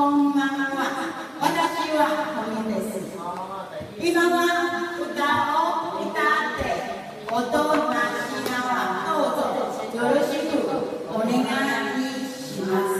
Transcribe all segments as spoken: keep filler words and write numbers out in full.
こんばんは。私は本音です。今は歌を歌って音なしなはどうぞよろしくお願いします。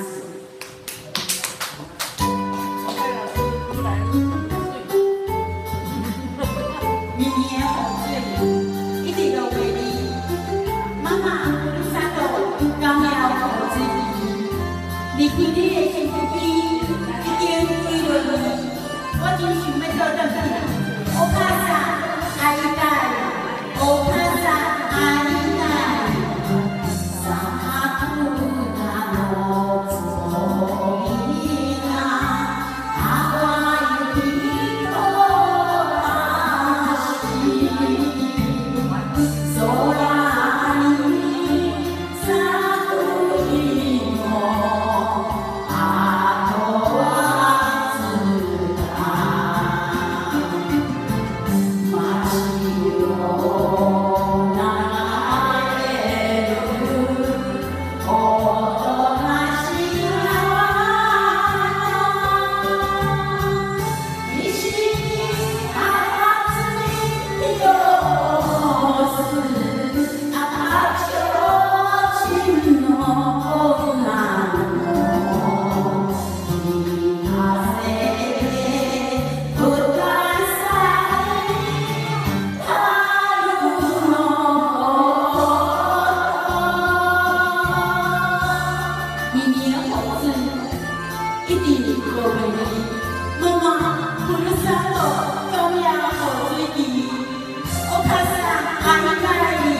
明年红日一直都为你，妈妈ふるさと高苗红子离开你的身边已经几轮年，我真想要倒转去。お母さん会いたい，お母さん会いたい。桜のつぼみが淡雪となし、空に咲く日もあとわずか、街を流れるおとなしな意識放つに火をする赤ちょうちんの女のい風で吹かされ春の耳を持つ一滴落雨妈妈ふるさと高苗红水お母さん会いたい。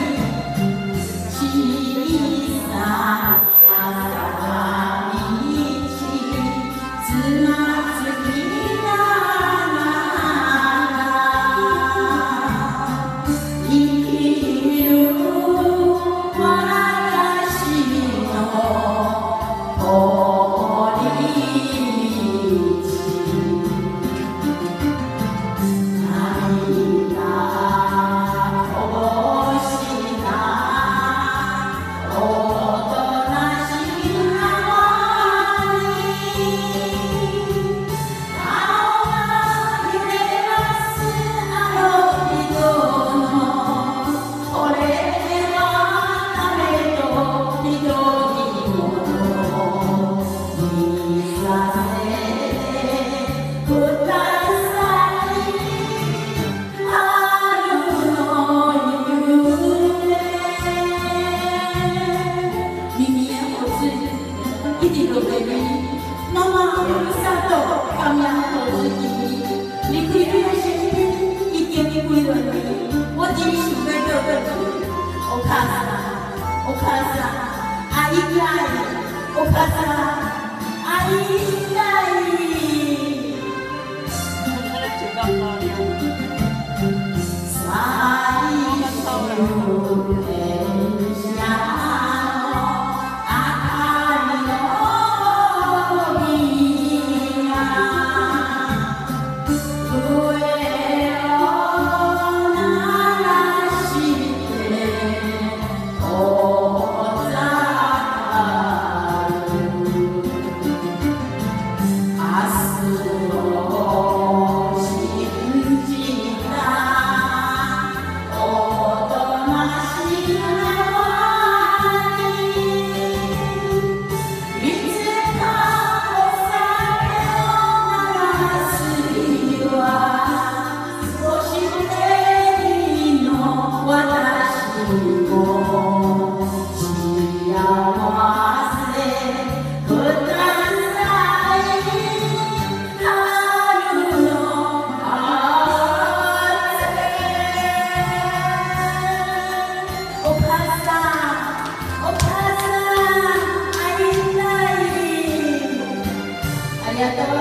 小さな坂道つまずきながら生きる私の通り道、涙こぼしたおとなしなに顔が揺れますあの人のこれは誰と一人も見させてください。春の夢耳へ落ち一滴落雨妈妈ふるさと高苗红水离开你的身边已经几轮年，我真想要倒转去。お母さんお母さん会いたい，お母さん会いたい。最終電車の明かりの帯が笛を鳴らして遠ざかる。明日を信じたおとなしなにいつかお酒を流す日は少し照りの私も幸せください。春の風お母さんお母さん会いたい。ありがとう。